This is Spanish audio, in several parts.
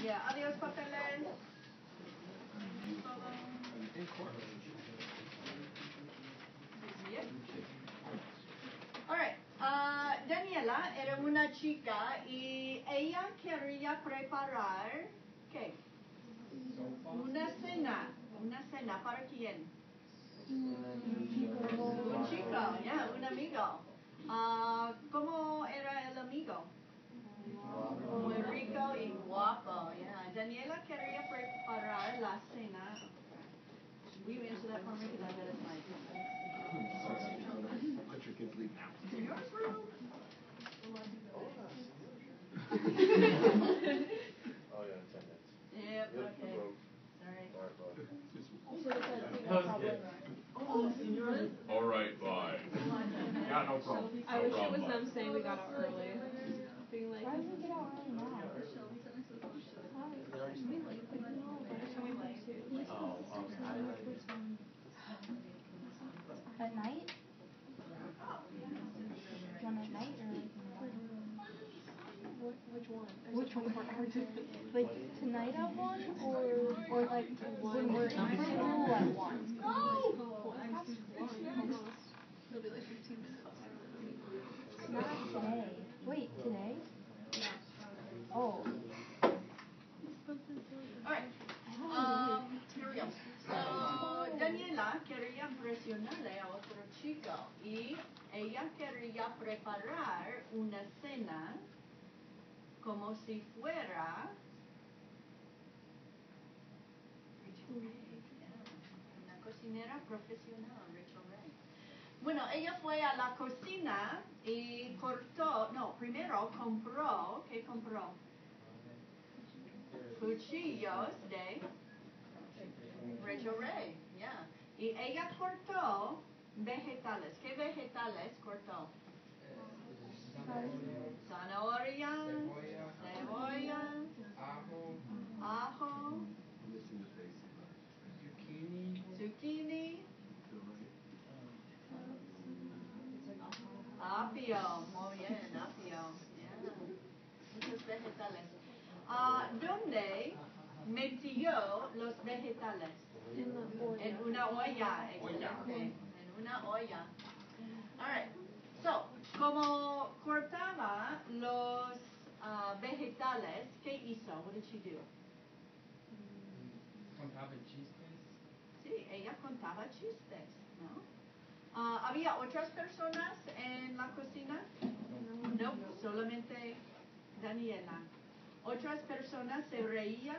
Yeah, adiós papeles. Bien. All right. Daniela era una chica y ella quería preparar, ¿qué? Una cena. ¿Una cena para quién? Un chico, ya, un amigo. ¿Cómo era el amigo? Muy rico y guapo, yeah. Daniela quería preparar la cena. Will you answer that for me? Because I bet it's my Let your kids leave now. Yours, room. Oh, yeah, attendance. Yep, okay. Sorry. All right, bye. Yeah, no problem. I wish it was them saying we got out early. Being like, why did we get out early now? At night? One at night or which one? which one? Like tonight at one or like when we're in school at one? It'll be like 15 minutes. Not today. Wait, today? Oh. Alright. Here we go. So, Daniela quería impresionarle a otro chico y ella quería preparar una cena como si fuera una cocinera profesional, Rachel Ray. Bueno, ella fue a la cocina y primero compró, ¿qué compró? Cuchillos de Rachel Ray, yeah. Y ella cortó vegetales. ¿Qué vegetales cortó? Zanahoria, cebolla, ajo, zucchini, apio. Muy bien, apio. Yeah. Muchos vegetales. ¿Dónde metió los vegetales? En una olla. Excelente. En una olla. Alright. So, como cortaba los vegetales, ¿qué hizo? What did she do? Contaba chistes. Sí, ella contaba chistes, ¿no? ¿Había otras personas en la cocina? No, solamente Daniela. ¿Otras personas se reían?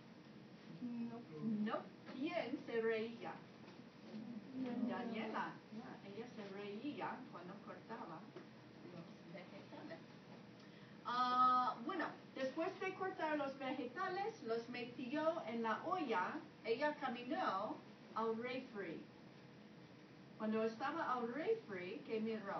No. ¿Quién se reía? Daniela. Ella se reía cuando cortaba los vegetales. Bueno, después de cortar los vegetales, los metió en la olla. Ella caminó al refri. Cuando estaba al refri, ¿qué miró?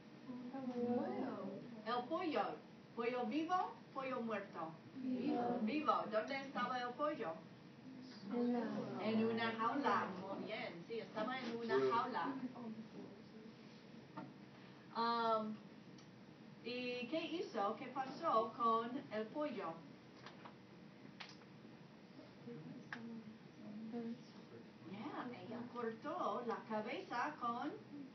El pollo. ¿Pollo vivo? ¿Pollo muerto? Vivo. ¿Dónde estaba el pollo? En una jaula. Muy bien, sí, estaba en una jaula. ¿Y qué hizo? ¿Qué pasó con el pollo? Ella cortó la cabeza con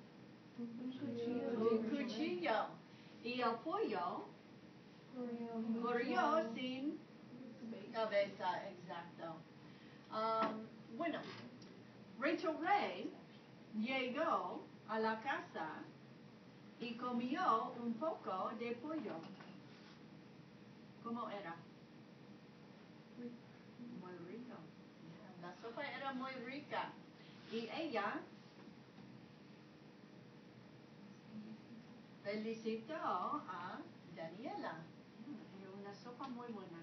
un cuchillo. Y el pollo corrió sin cabeza, exacto. Bueno, Rachel Ray llegó a la casa y comió un poco de pollo. ¿Cómo era? Muy rico. La sopa era muy rica. Y ella felicitó a Daniela. Era una sopa muy buena.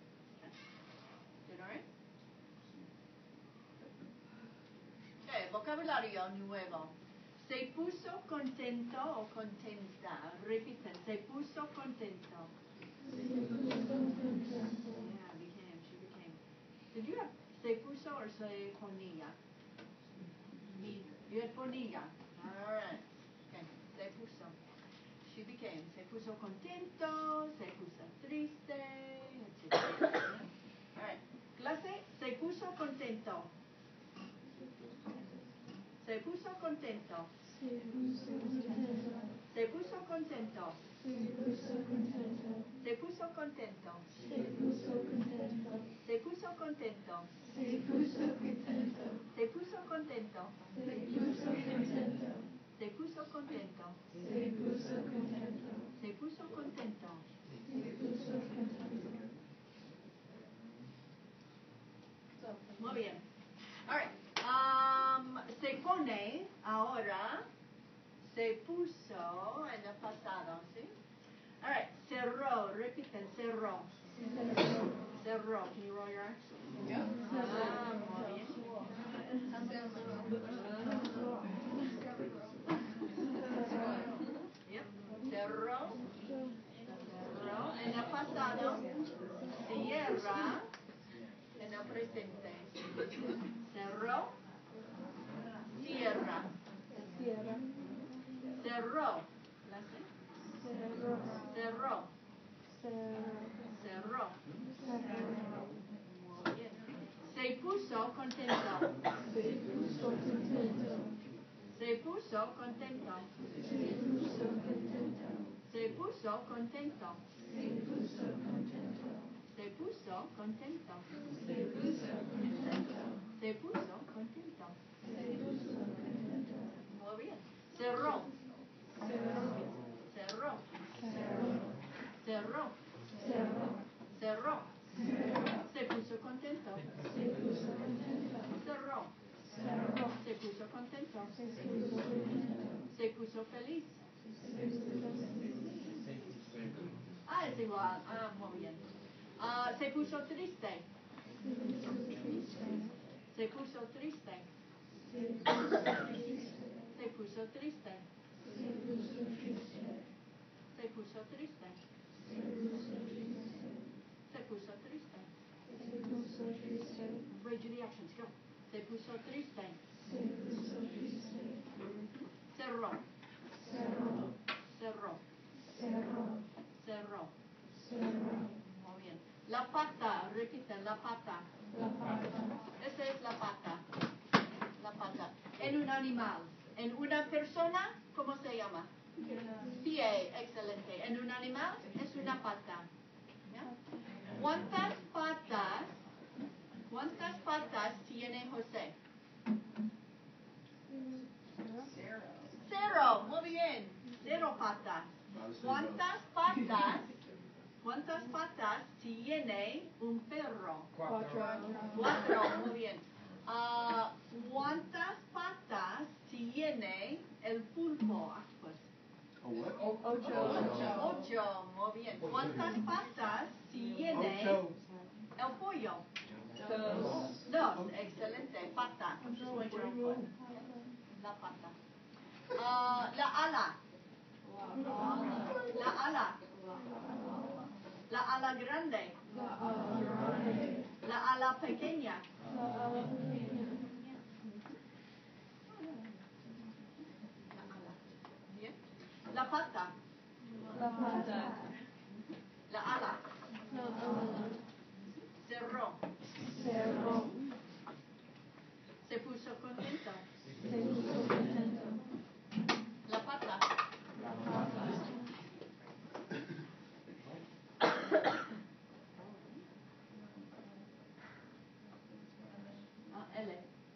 Okay, vocabulario nuevo. Se puso contento o contenta. Repiten, se puso contento. Yeah, she became. Did you have se puso or se ponía? You had ponía. All right. Okay, se puso. She became. Se puso contento, se puso triste, etc. contento. Se puso contento. Se puso contento. Se puso contento. Se puso contento. Se puso contento. Se puso contento. Se puso contento. Se puso contento. Muy bien. All right. Se pone ahora. Se puso en el pasado, ¿sí? All right. Cerró. Repiten. Cerró. Cerró. Can you roll your eyes? Yeah. Muy bien. Yep. Cerró. Cerró. En el pasado. Cierra. En el presente. Cerró. Cierra. Cerró. Cerró. Cerró. Muy bien. Se puso contento. Se puso contento. Se puso contento. Se puso contento. Se puso contento. Muy bien. Cerró. Cerró. Cerró. Cerró. Se puso contento. Cerró. Se puso contento. Se puso feliz. Es igual. Muy bien. Se puso triste. Se puso triste. Se puso triste. Se puso triste. Se puso triste. Raise the actions. Go. Se puso triste. Cerró. Cerró. Cerró. Muy bien. La pata. Repiten. La pata. Esta es la pata. La pata. En un animal. En una persona, ¿cómo se llama? Pie. Excelente. En un animal es una pata. ¿Ya? ¿Cuántas patas tiene José? Cero. Muy bien. 0 patas. ¿Cuántas patas tiene un perro? 4. Muy bien. ¿Cuántas patas tiene el pulpo? Pues. 8. Muy bien. ¿Cuántas patas tiene el pollo? 2. Excelente. Pata. La pata. La ala. La ala. La ala grande. La ala pequeña. La ala. Bien. La pata. La ala. Cerró. Se puso contento. La pata. L.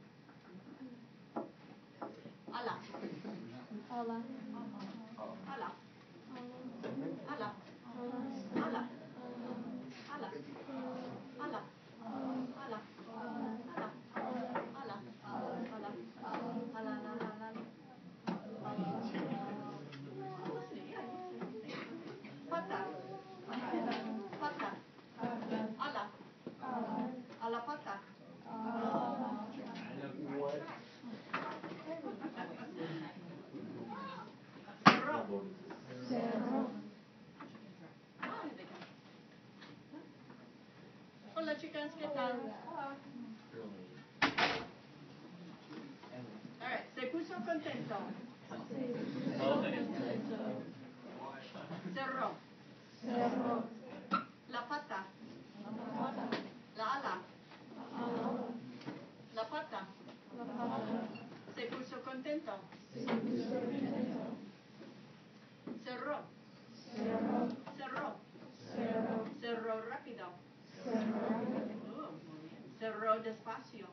Ala. Ala. Ala. Ala. Ala. Ala. Ala. Ala. Ala. Ala. Ala. Ala. Pata. Pata. Ala. Ala pata. Cerró. Hola chicas, ¿qué tal? Alright, se puso contento. Cerró. La pata. La ala. cerró despacio.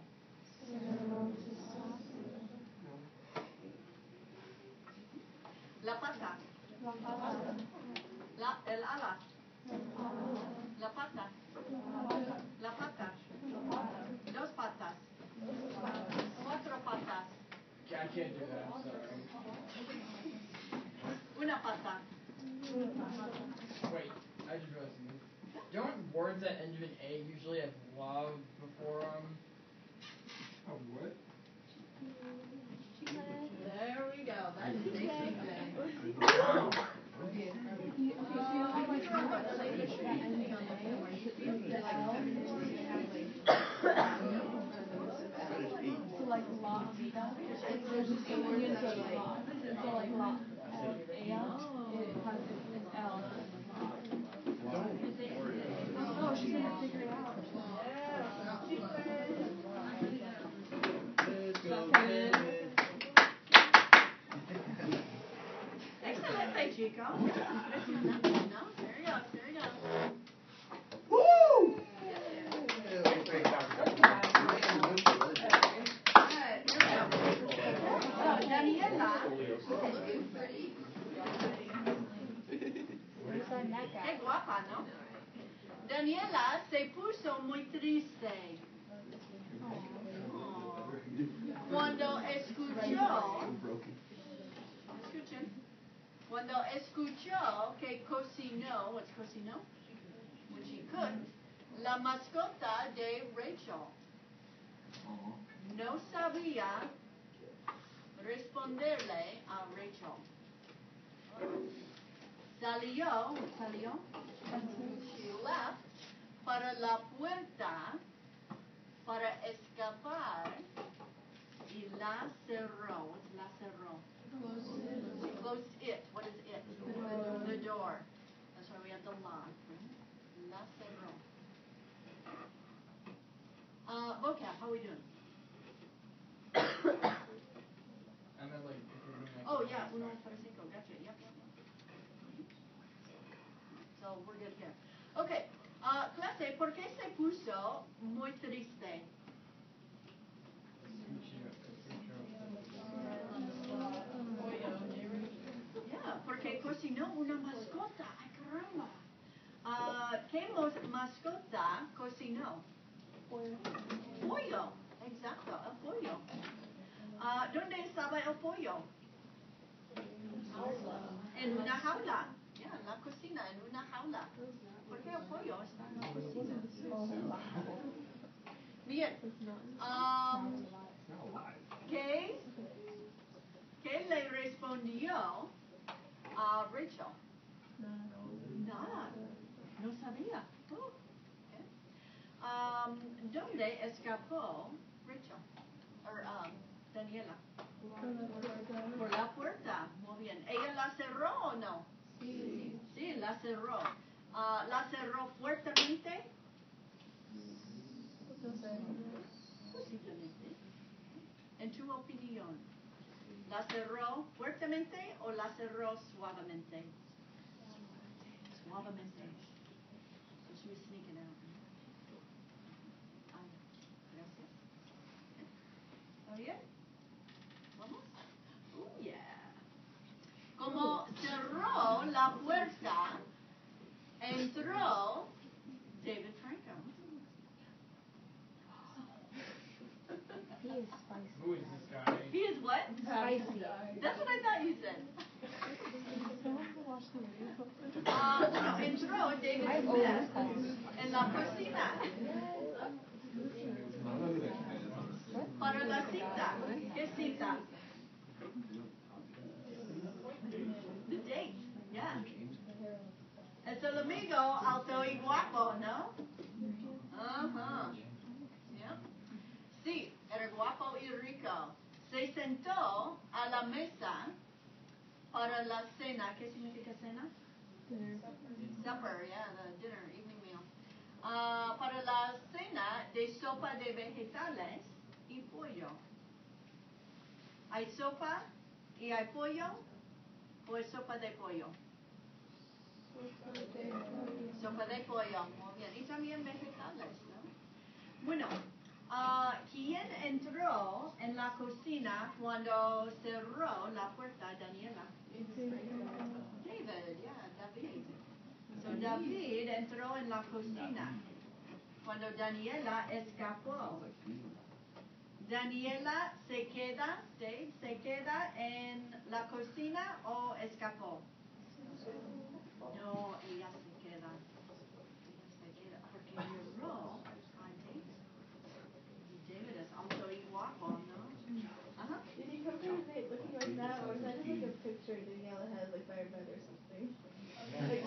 La pata. El ala. La pata. La pata. Dos patas. Cuatro patas. I can't do that, I'm sorry. Una pata. Wait, I just realized something. Don't words that end in A usually have love before them? Oh, what? There we go. That's basic thing. So like la vida, there's just a union to la. So like la, it has its L. Oh, she's gonna figure it out. Excelente, chicos. Impresionante, ¿no? There you go, there you go. Woo! Alright, here we go. So, Daniela. Qué guapa, ¿no? Daniela se puso muy triste. Oh. Cuando escuchó, escuchen, cuando escuchó que cocinó, what's cocinó? When she cooked, la mascota de Rachel. No sabía responderle a Rachel. Salió, she left para la puerta para escapar y la cerró. What's la cerró? She closed it. What is it? The door. That's why we have the la. La cerró. Vocab, how are we doing? I meant like if we're doing like Oh yeah, uno para cinco. Gotcha. Yep. So we're good here. Okay. Clase, ¿por qué se puso muy triste? Yeah, porque cocinó una mascota. Ay, caramba. ¿Qué mascota cocinó? Pollo. Exacto, el pollo. ¿Dónde estaba el pollo? En una jaula. Ya, en la cocina, en una jaula. ¿Por qué el pollo está en la cocina? Bien. ¿Qué le respondió a Rachel? Nada. No sabía. Oh, okay. ¿Dónde escapó Rachel? Or, Daniela. Por la puerta. Muy bien. ¿Ella la cerró o no? Sí. Sí, la cerró. ¿La cerró fuertemente? Posiblemente. En tu opinión, ¿la cerró fuertemente o la cerró suavemente? Suavemente. So she was sneaking out. Gracias. ¿Está bien? ¿Vamos? Oh, yeah. Como cerró la puerta, entró David Franco. He is spicy. Who is this guy? He is what? Spicy. That's what I thought you said. Entró David Smith en la cocina. Para la cita. ¿Qué cita? The date. Yeah. Es el amigo alto y guapo, ¿no? Ajá. Yeah. Sí, era guapo y rico. Se sentó a la mesa para la cena. ¿Qué significa cena? Supper, yeah, the dinner, evening meal. Para la cena de sopa de vegetales y pollo. ¿Hay sopa y hay pollo? ¿O es sopa de pollo? Sopa de pollo, muy bien. Y también vegetales, ¿no? Bueno, ¿Quién entró en la cocina cuando cerró la puerta, Daniela? David, yeah, David. So David entró en la cocina cuando Daniela escapó. Daniela se queda en la cocina o escapó. No, ella se queda. Porque miró a David. Y David es alto y guapo, ¿no? Ajá. Did he come from it looking like that, or is that just like a picture Daniela has like by her bed or something? Like,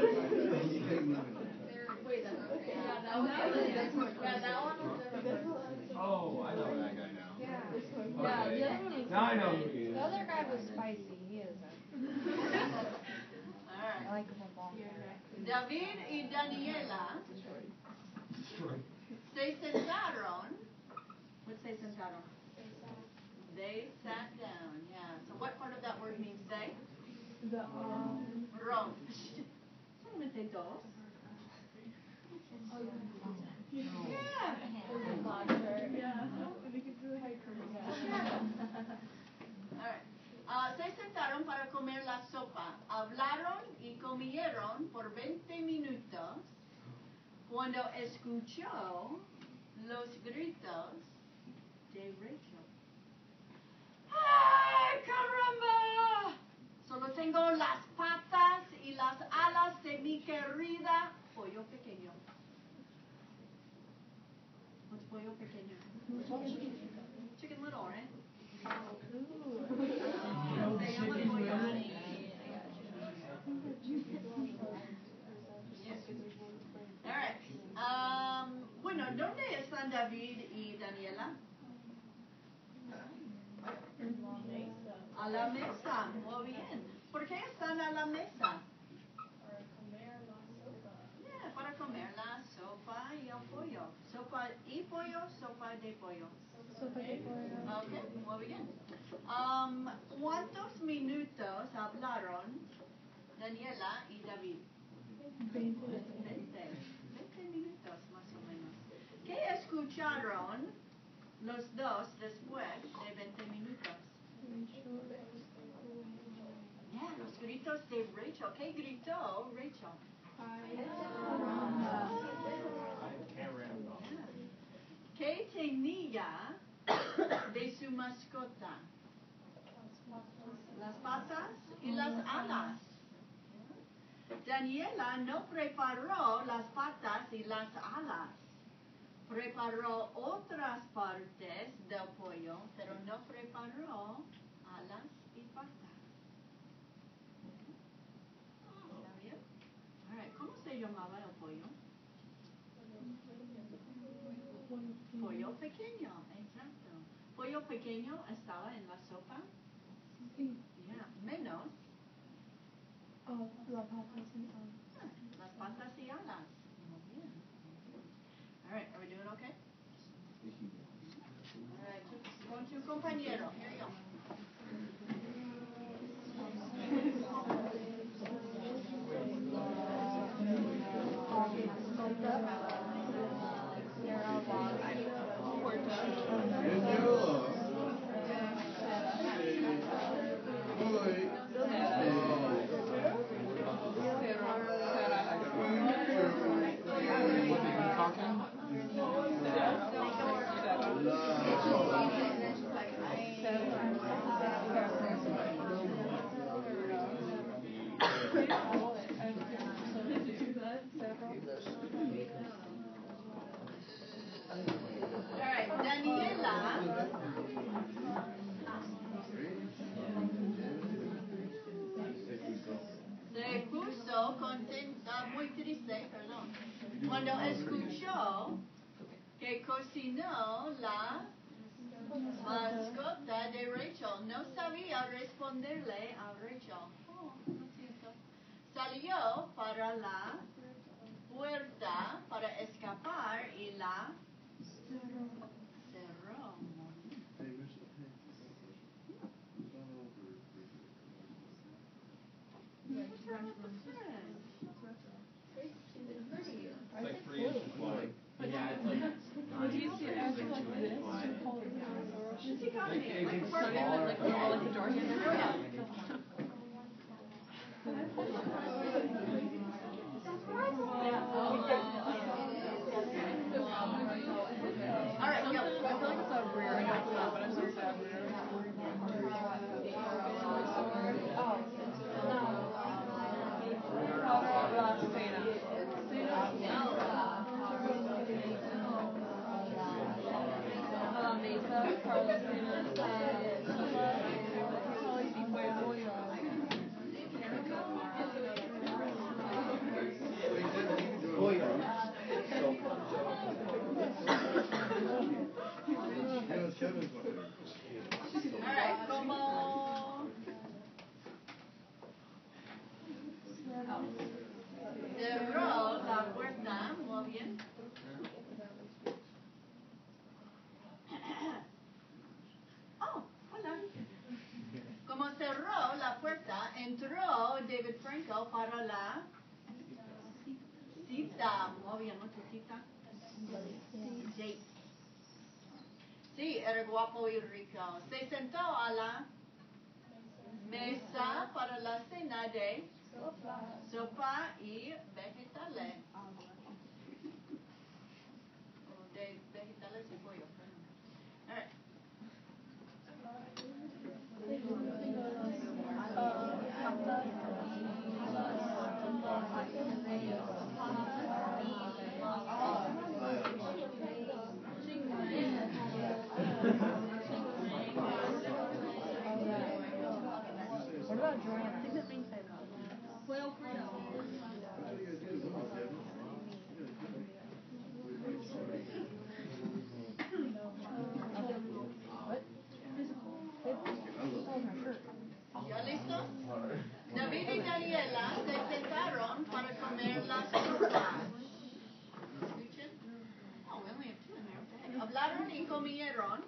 Wait, that's okay. Yeah, that Oh, one. that was different. Yeah, that one was different. Oh, I know that guy now. Yeah. This one. Yeah, Okay. the other one was Now I know who different. he is. The other guy was spicy. He isn't. All I right. like him a long David y Daniela se sentaron. What se sentaron? They sat down, yeah. So what part of that word means they? The Wrong. Solamente dos. Yeah. All right. Se sentaron para comer la sopa. Hablaron y comieron por 20 minutos cuando escuchó los gritos de Rachel. ¡Ay, caramba! Solo tengo las patas y las alas de mi querida pollo pequeño. What's pollo pequeño? Chicken little, right? Se llama pollo. All right. Bueno, ¿dónde están David y Daniela? A la mesa, muy bien. ¿Por qué están a la mesa? Yeah, para comer la sopa y el pollo. Sopa y pollo, sopa de pollo. Ok, muy bien. ¿Cuántos minutos hablaron Daniela y David? 20 minutos más o menos. ¿Qué escucharon los dos después de 20 minutos? Yeah, los gritos de Rachel. ¿Qué gritó Rachel? ¿Qué tenía de su mascota? Las patas y las alas. Daniela no preparó las patas y las alas. Preparó otras partes del pollo, pero no preparó alas y patas. ¿Está bien? All right. ¿Cómo se llamaba el pollo? Pollo pequeño, exacto. Pollo pequeño estaba en la sopa. Sí. Yeah, menos Las patas y las patas y alas. Muy bien. All right, are we doing okay? All right, con tu compañero. Here you go. Se puso contenta, muy triste, perdón, cuando escuchó que cocinó la mascota de Rachel. No sabía responderle a Rachel. Oh, lo siento. Salió para la puerta para escapar y la cerró. It's like 3 inches wide. Yeah, it's like. Did you see? I was watching She got me. Like, Like, it's for Not me. even like normal, like the door handle. All right, go. I feel like it's a rear. I know it's not, but I'm so sad. La Cena. La Mesa, Carlos Cena, Holly Di Fuego. All right, como cerró la puerta, muy bien. Oh, hola. Como cerró la puerta, entró David Franco para la cita. Muy bien, ¿no? ¿Qué cita? Date. Sí, era guapo y rico. Se sentó a la mesa para la cena de sopa y vegetales. O de vegetales y pollo. All right. What about Joanna? I think that thing's Fuego frito. ¿Ya listos? David y Daniela se sentaron para comer la sopa. ¿Escuchen? Oh, we only have two in there. Hablaron y comieron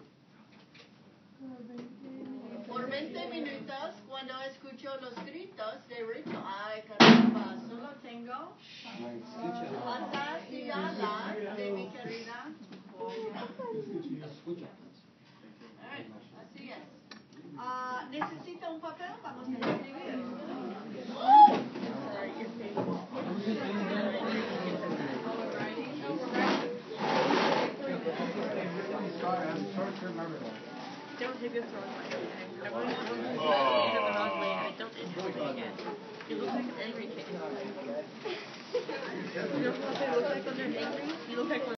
por 20 minutos cuando escuchó los gritos de Rachel. Ay, caramba, solo tengo patas y alas de mi querida. Alright, así es. ¿Necesita un papel? Vamos a escribir. Sorry, I'm short to remember that. Don't take this wrong way. I really want to the wrong way. I don't intend to again. It looks like an angry kid. You know what they look like when they're angry? You look like one.